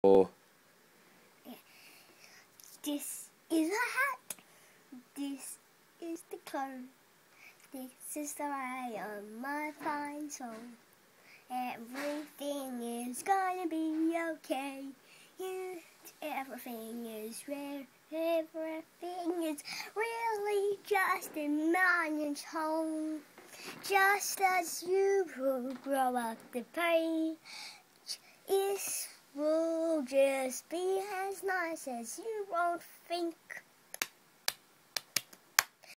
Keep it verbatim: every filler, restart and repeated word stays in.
Or this is a hat. This is the clothes. This is the way of my fine soul. Everything is gonna be okay. You, everything is rare. Everything is really just in man's home. Just as you will grow up, the page is will just be as nice as you won't think.